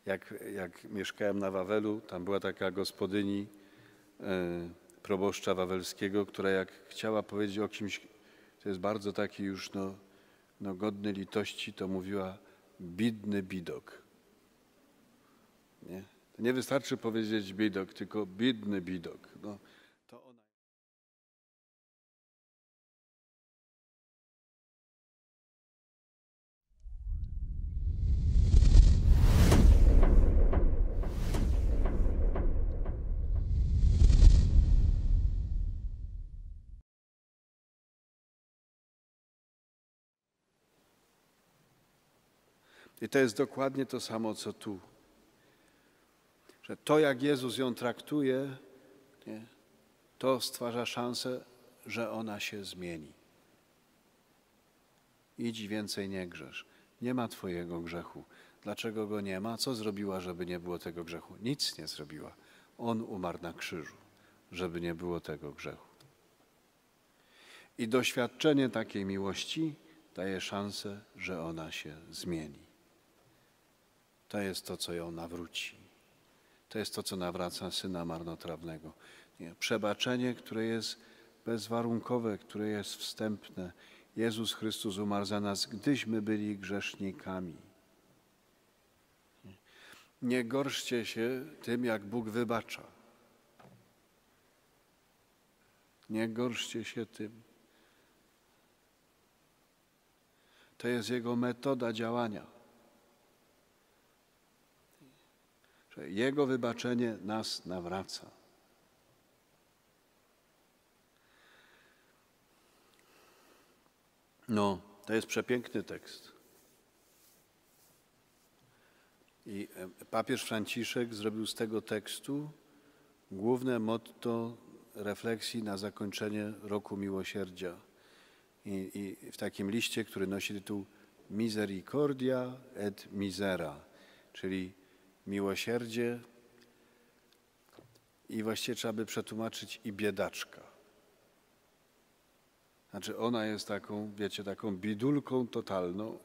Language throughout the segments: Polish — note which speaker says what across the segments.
Speaker 1: Jak mieszkałem na Wawelu, tam była taka gospodyni proboszcza wawelskiego, która jak chciała powiedzieć o kimś, to jest bardzo taki już godny litości, to mówiła bidny bidok. Nie? To nie wystarczy powiedzieć bidok, tylko bidny bidok. To ona. I to jest dokładnie to samo, co tu. Że to, jak Jezus ją traktuje, nie, to stwarza szansę, że ona się zmieni. Idź więcej nie grzesz. Nie ma twojego grzechu. Dlaczego go nie ma? Co zrobiła, żeby nie było tego grzechu? Nic nie zrobiła. On umarł na krzyżu, żeby nie było tego grzechu. I doświadczenie takiej miłości daje szansę, że ona się zmieni. To jest to, co ją nawróci. To jest to, co nawraca syna marnotrawnego. Nie? Przebaczenie, które jest bezwarunkowe, które jest wstępne. Jezus Chrystus umarł za nas, gdyśmy byli grzesznikami. Nie gorszcie się tym, jak Bóg wybacza. Nie gorszcie się tym. To jest Jego metoda działania. Że Jego wybaczenie nas nawraca. To jest przepiękny tekst. I papież Franciszek zrobił z tego tekstu główne motto refleksji na zakończenie roku miłosierdzia. I w takim liście, który nosi tytuł Misericordia et Misera, czyli miłosierdzie i właściwie trzeba by przetłumaczyć i biedaczka. Znaczy ona jest taką, wiecie, taką bidulką totalną.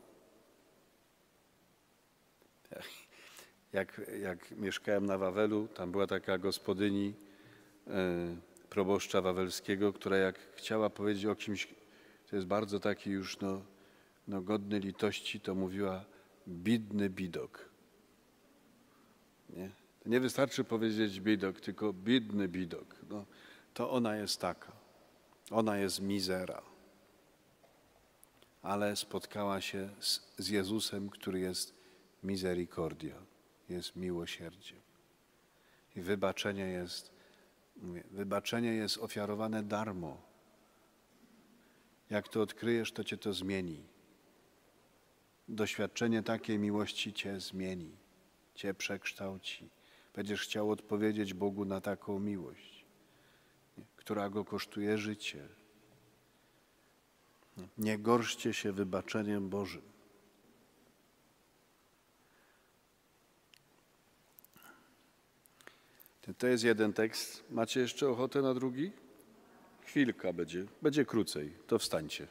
Speaker 1: Jak mieszkałem na Wawelu, tam była taka gospodyni proboszcza wawelskiego, która jak chciała powiedzieć o kimś, to jest bardzo taki już godny litości, to mówiła bidny bidok. Nie? To nie wystarczy powiedzieć bidok, tylko bidny bidok. To ona jest taka. Ona jest mizera. Ale spotkała się z Jezusem, który jest misericordia, jest miłosierdziem. I wybaczenie jest ofiarowane darmo. Jak to odkryjesz, to cię to zmieni. Doświadczenie takiej miłości cię zmieni, cię przekształci. Będziesz chciał odpowiedzieć Bogu na taką miłość, która Go kosztuje życie. Nie gorszcie się wybaczeniem Bożym. To jest jeden tekst. Macie jeszcze ochotę na drugi? Chwilka będzie krócej. To wstańcie.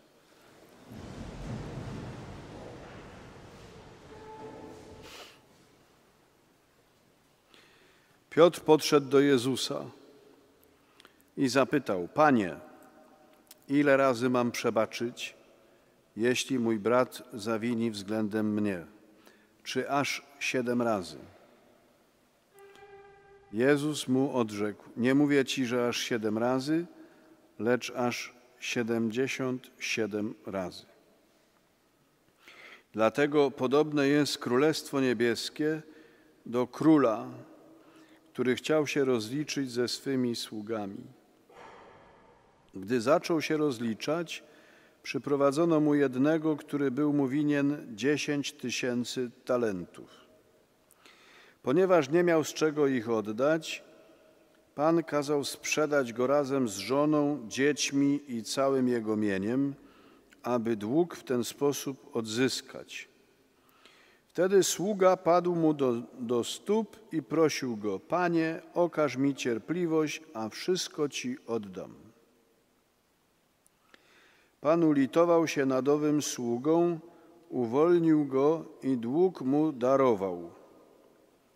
Speaker 1: Piotr podszedł do Jezusa i zapytał: Panie, ile razy mam przebaczyć, jeśli mój brat zawini względem mnie? Czy aż 7 razy? Jezus mu odrzekł: nie mówię ci, że aż 7 razy, lecz aż 77 razy. Dlatego podobne jest Królestwo Niebieskie do króla, który chciał się rozliczyć ze swymi sługami. Gdy zaczął się rozliczać, przyprowadzono mu jednego, który był mu winien 10 000 talentów. Ponieważ nie miał z czego ich oddać, Pan kazał sprzedać go razem z żoną, dziećmi i całym jego mieniem, aby dług w ten sposób odzyskać. Wtedy sługa padł mu do stóp i prosił go: Panie, okaż mi cierpliwość, a wszystko ci oddam. Pan ulitował się nad owym sługą, uwolnił go i dług mu darował.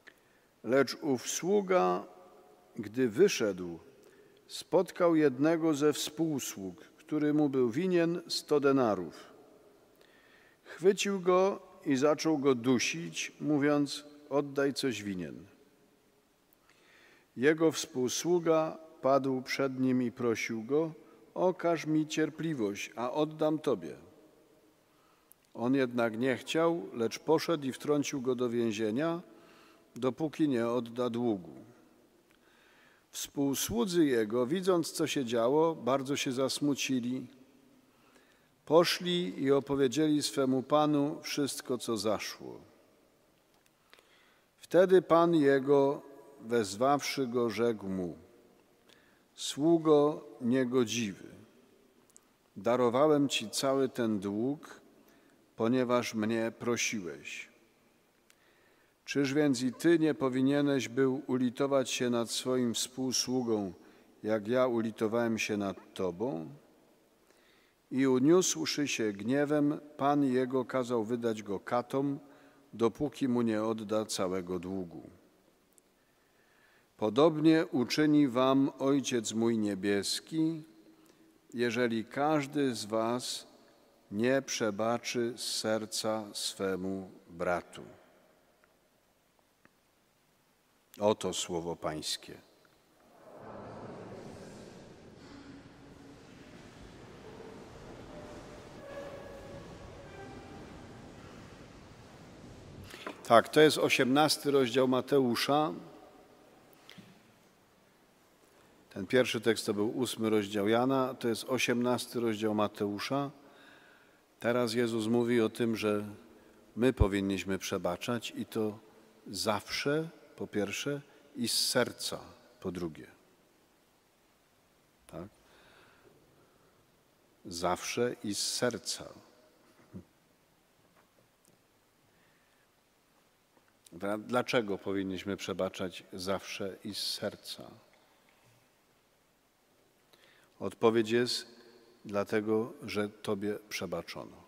Speaker 1: Lecz ów sługa, gdy wyszedł, spotkał jednego ze współsług, który mu był winien 100 denarów. Chwycił go i zaczął go dusić, mówiąc: oddaj, coś winien. Jego współsługa padł przed nim i prosił go: okaż mi cierpliwość, a oddam tobie. On jednak nie chciał, lecz poszedł i wtrącił go do więzienia, dopóki nie odda długu. Współsłudzy jego, widząc, co się działo, bardzo się zasmucili. Poszli i opowiedzieli swemu panu wszystko, co zaszło. Wtedy pan jego, wezwawszy go, rzekł mu: sługo niegodziwy, darowałem ci cały ten dług, ponieważ mnie prosiłeś. Czyż więc i ty nie powinieneś był ulitować się nad swoim współsługą, jak ja ulitowałem się nad tobą? I uniósłszy się gniewem, pan jego kazał wydać go katom, dopóki mu nie odda całego długu. Podobnie uczyni wam Ojciec mój niebieski, jeżeli każdy z was nie przebaczy z serca swemu bratu. Oto słowo Pańskie. Tak, to jest 18 rozdział Mateusza. Ten pierwszy tekst to był 8 rozdział Jana, to jest 18 rozdział Mateusza. Teraz Jezus mówi o tym, że my powinniśmy przebaczać i to zawsze, po pierwsze, i z serca, po drugie. Tak? Zawsze i z serca. Dlaczego powinniśmy przebaczać zawsze i z serca? Odpowiedź jest: dlatego, że Tobie przebaczono.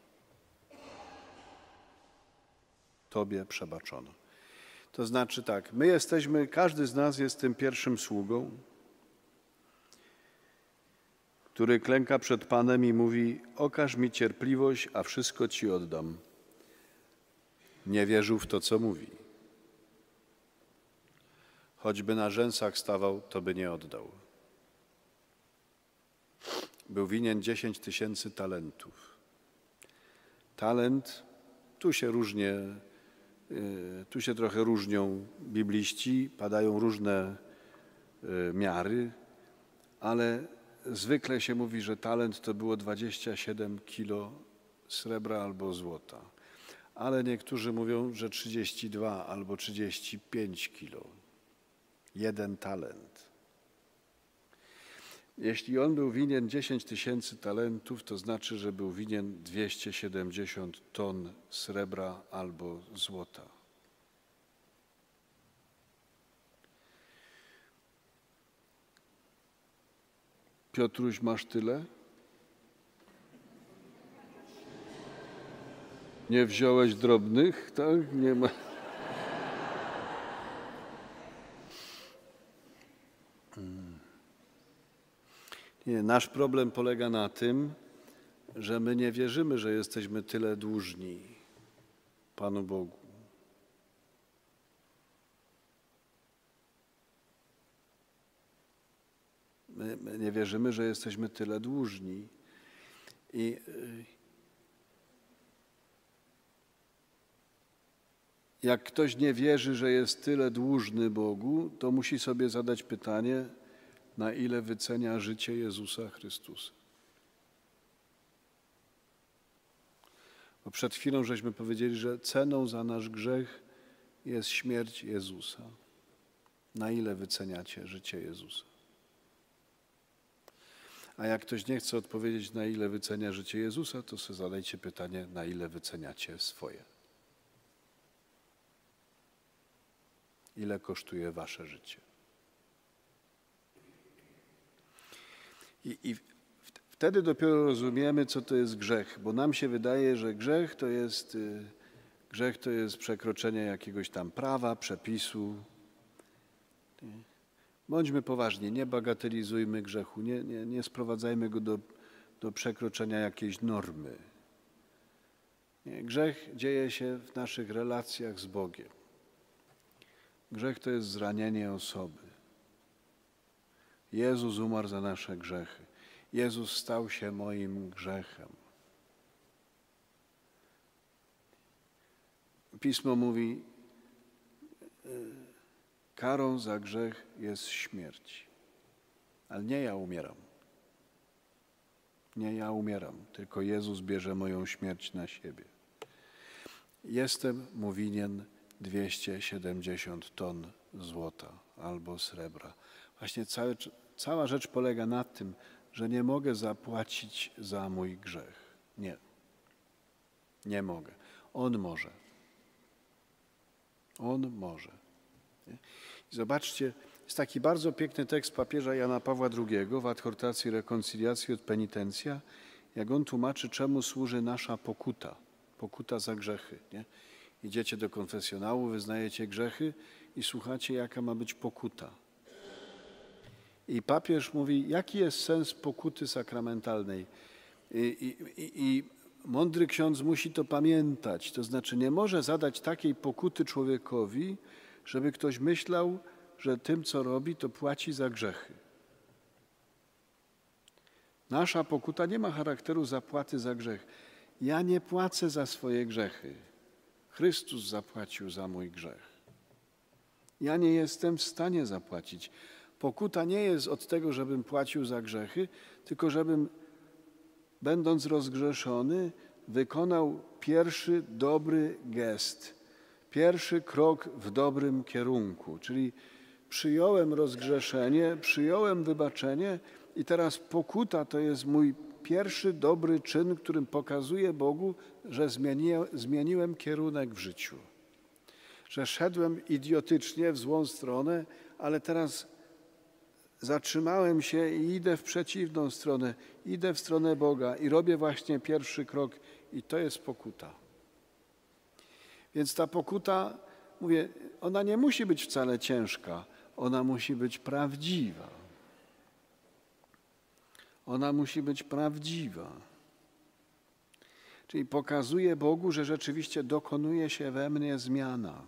Speaker 1: Tobie przebaczono. To znaczy tak, każdy z nas jest tym pierwszym sługą, który klęka przed Panem i mówi: okaż mi cierpliwość, a wszystko Ci oddam. Nie wierzył w to, co mówi. Choćby na rzęsach stawał, to by nie oddał. Był winien 10 000 talentów. Talent, tu się trochę różnią bibliści, padają różne miary, ale zwykle się mówi, że talent to było 27 kilo srebra albo złota. Ale niektórzy mówią, że 32 albo 35 kilo. 1 talent. Jeśli on był winien 10 000 talentów, to znaczy, że był winien 270 ton srebra albo złota. Piotruś, masz tyle? Nie wziąłeś drobnych, tak? Nie ma. Nie, nasz problem polega na tym, że my nie wierzymy, że jesteśmy tyle dłużni Panu Bogu. My nie wierzymy, że jesteśmy tyle dłużni. I jak ktoś nie wierzy, że jest tyle dłużny Bogu, to musi sobie zadać pytanie, na ile wycenia życie Jezusa Chrystusa. Bo przed chwilą żeśmy powiedzieli, że ceną za nasz grzech jest śmierć Jezusa. Na ile wyceniacie życie Jezusa? A jak ktoś nie chce odpowiedzieć, na ile wycenia życie Jezusa, to sobie zadajcie pytanie, na ile wyceniacie swoje. Ile kosztuje wasze życie? I wtedy dopiero rozumiemy, co to jest grzech, bo nam się wydaje, że grzech to jest przekroczenie jakiegoś tam prawa, przepisu, Bądźmy poważni, nie bagatelizujmy grzechu, nie sprowadzajmy go do przekroczenia jakiejś normy. Nie, grzech dzieje się w naszych relacjach z Bogiem. Grzech to jest zranienie osoby. Jezus umarł za nasze grzechy. Jezus stał się moim grzechem. Pismo mówi, karą za grzech jest śmierć. Ale nie ja umieram. Nie ja umieram, tylko Jezus bierze moją śmierć na siebie. Jestem mu winien 270 ton złota albo srebra. Właśnie cała rzecz polega na tym, że nie mogę zapłacić za mój grzech. Nie. Nie mogę. On może. On może. I zobaczcie, jest taki bardzo piękny tekst papieża Jana Pawła II w Adhortacji Reconciliatio et Penitentia, jak on tłumaczy, czemu służy nasza pokuta. Pokuta za grzechy. Nie? Idziecie do konfesjonału, wyznajecie grzechy i słuchacie, jaka ma być pokuta. I papież mówi, jaki jest sens pokuty sakramentalnej. I mądry ksiądz musi to pamiętać. To znaczy nie może zadać takiej pokuty człowiekowi, żeby ktoś myślał, że tym, co robi, to płaci za grzechy. Nasza pokuta nie ma charakteru zapłaty za grzech. Ja nie płacę za swoje grzechy. Chrystus zapłacił za mój grzech. Ja nie jestem w stanie zapłacić. Pokuta nie jest od tego, żebym płacił za grzechy, tylko żebym, będąc rozgrzeszony, wykonał pierwszy dobry gest, pierwszy krok w dobrym kierunku. Czyli przyjąłem rozgrzeszenie, przyjąłem wybaczenie i teraz pokuta to jest mój pierwszy dobry czyn, którym pokazuję Bogu, że zmieniłem kierunek w życiu. Że szedłem idiotycznie w złą stronę, ale teraz zatrzymałem się i idę w przeciwną stronę. Idę w stronę Boga i robię właśnie pierwszy krok i to jest pokuta. Więc ta pokuta, mówię, ona nie musi być wcale ciężka. Ona musi być prawdziwa. Ona musi być prawdziwa. Czyli pokazuje Bogu, że rzeczywiście dokonuje się we mnie zmiana.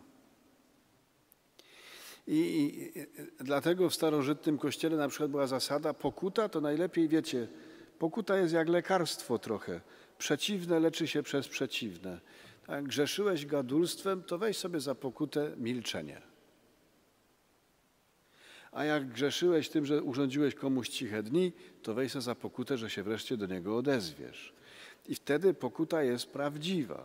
Speaker 1: I dlatego w starożytnym kościele na przykład była zasada pokuta, to najlepiej wiecie, pokuta jest jak lekarstwo trochę. Przeciwne leczy się przez przeciwne. Jak grzeszyłeś gadulstwem, to weź sobie za pokutę milczenie. A jak grzeszyłeś tym, że urządziłeś komuś ciche dni, to weź sobie za pokutę, że się wreszcie do niego odezwiesz. I wtedy pokuta jest prawdziwa.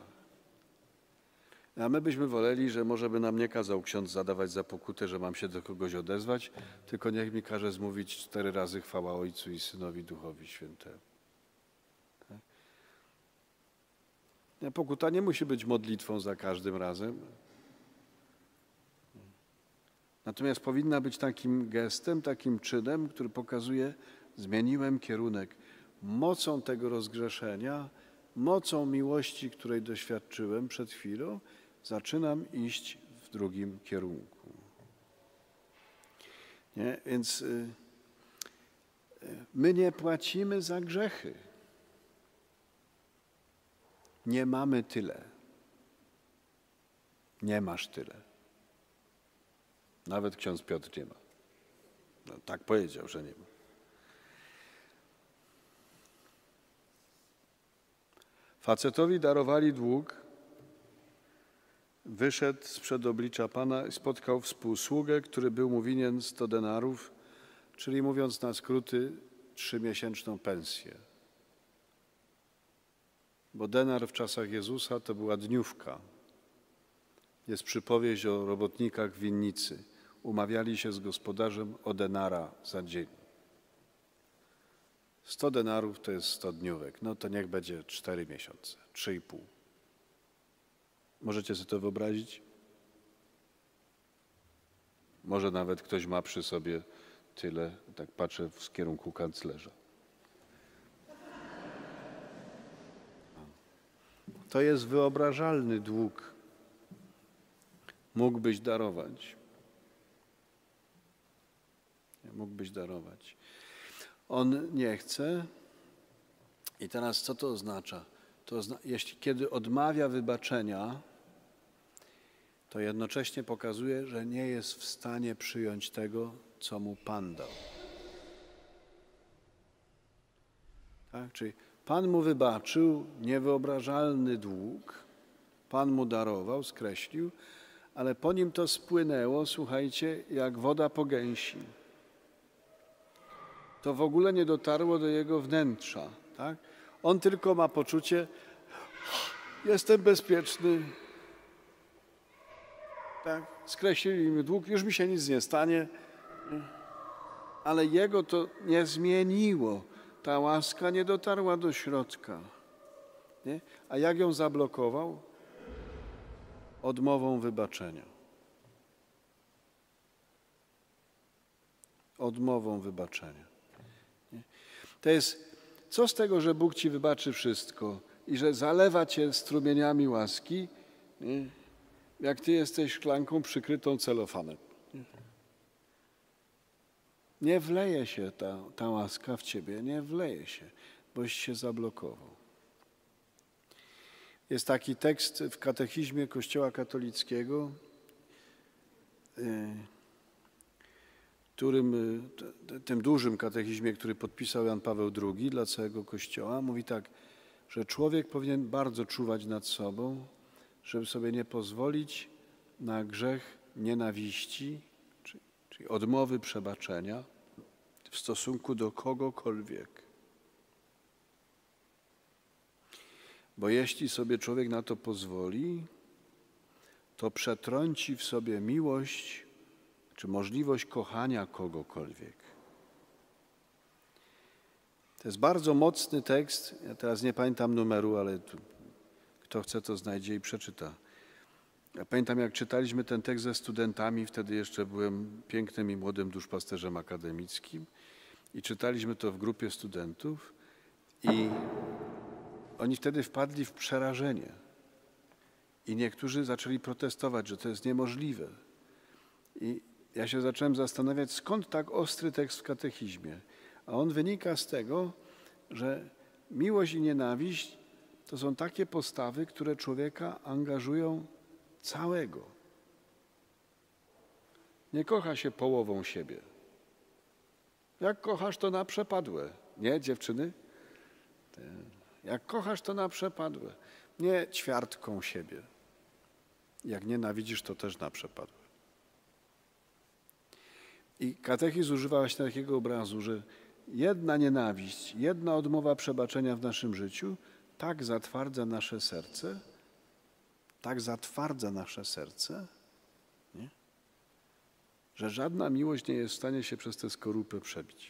Speaker 1: A my byśmy woleli, że może by nam nie kazał ksiądz zadawać za pokutę, że mam się do kogoś odezwać, tylko niech mi każe zmówić 4 razy chwała Ojcu i Synowi, Duchowi Świętemu. Tak? Pokuta nie musi być modlitwą za każdym razem. Natomiast powinna być takim gestem, takim czynem, który pokazuje, zmieniłem kierunek. Mocą tego rozgrzeszenia, mocą miłości, której doświadczyłem przed chwilą, zaczynam iść w drugim kierunku. Nie? Więc my nie płacimy za grzechy. Nie mamy tyle. Nie masz tyle. Nawet ksiądz Piotr nie ma. No, tak powiedział, że nie ma. Facetowi darowali dług, wyszedł sprzed oblicza Pana i spotkał współsługę, który był mu winien 100 denarów, czyli mówiąc na skróty 3-miesięczną pensję. Bo denar w czasach Jezusa to była dniówka. Jest przypowieść o robotnikach w winnicy. Umawiali się z gospodarzem o denara za dzień. 100 denarów to jest 100 dniówek. No to niech będzie 4 miesiące, 3,5. Możecie sobie to wyobrazić? Może nawet ktoś ma przy sobie tyle, tak patrzę w kierunku kanclerza. To jest wyobrażalny dług. Mógłbyś darować. mógłbyś darować. On nie chce. I teraz co to oznacza? Kiedy odmawia wybaczenia, to jednocześnie pokazuje, że nie jest w stanie przyjąć tego, co mu Pan dał. Tak? Czyli Pan mu wybaczył niewyobrażalny dług, Pan mu darował, skreślił, ale po nim to spłynęło, słuchajcie, jak woda po gęsi. To w ogóle nie dotarło do jego wnętrza. Tak? On tylko ma poczucie, jestem bezpieczny. Tak? Skreślili mi dług, już mi się nic nie stanie. Ale jego to nie zmieniło. Ta łaska nie dotarła do środka. Nie? A jak ją zablokował? Odmową wybaczenia. Odmową wybaczenia. Nie? To jest, co z tego, że Bóg ci wybaczy wszystko i że zalewa cię strumieniami łaski, nie? Jak ty jesteś szklanką przykrytą celofanem. Nie wleje się ta łaska w ciebie, nie wleje się, boś się zablokował. Jest taki tekst w katechizmie Kościoła katolickiego, tym dużym katechizmie, który podpisał Jan Paweł II dla całego Kościoła, mówi tak, że człowiek powinien bardzo czuwać nad sobą, żeby sobie nie pozwolić na grzech nienawiści, czyli odmowy przebaczenia w stosunku do kogokolwiek. Bo jeśli sobie człowiek na to pozwoli, to przetrąci w sobie miłość czy możliwość kochania kogokolwiek. To jest bardzo mocny tekst. Ja teraz nie pamiętam numeru, ale kto chce, to znajdzie i przeczyta. Ja pamiętam, jak czytaliśmy ten tekst ze studentami, wtedy jeszcze byłem pięknym i młodym duszpasterzem akademickim i czytaliśmy to w grupie studentów i oni wtedy wpadli w przerażenie i niektórzy zaczęli protestować, że to jest niemożliwe. I ja się zacząłem zastanawiać, skąd tak ostry tekst w katechizmie. A on wynika z tego, że miłość i nienawiść to są takie postawy, które człowieka angażują całego. Nie kocha się połową siebie. Jak kochasz, to na przepadłe. Nie, dziewczyny? Jak kochasz, to na przepadłe. Nie ćwiartką siebie. Jak nienawidzisz, to też na przepadłe. I katechizm używa właśnie takiego obrazu, że jedna nienawiść, jedna odmowa przebaczenia w naszym życiu tak zatwardza nasze serce, nie? Że żadna miłość nie jest w stanie się przez tę skorupę przebić.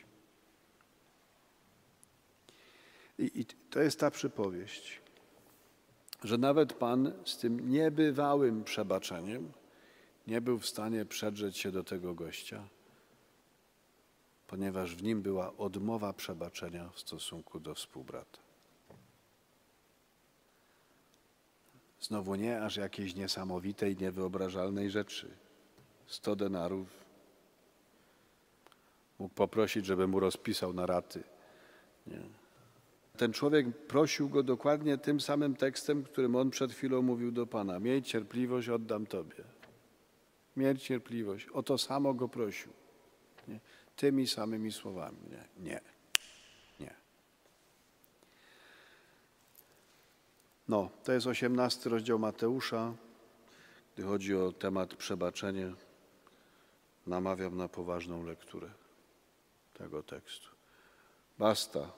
Speaker 1: I to jest ta przypowieść, że nawet Pan z tym niebywałym przebaczeniem nie był w stanie przedrzeć się do tego gościa, ponieważ w nim była odmowa przebaczenia w stosunku do współbrata. Znowu nie aż jakiejś niesamowitej, niewyobrażalnej rzeczy. 100 denarów mógł poprosić, żeby mu rozpisał na raty. Nie. Ten człowiek prosił go dokładnie tym samym tekstem, którym on przed chwilą mówił do Pana. Miej cierpliwość, oddam Tobie. Miej cierpliwość. O to samo go prosił. Nie. Tymi samymi słowami. Nie. No, to jest 18 rozdział Mateusza. Gdy chodzi o temat przebaczenia, namawiam na poważną lekturę tego tekstu. Basta.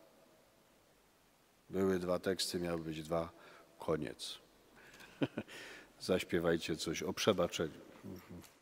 Speaker 1: Były 2 teksty, miały być 2, koniec. Zaśpiewajcie coś o przebaczeniu.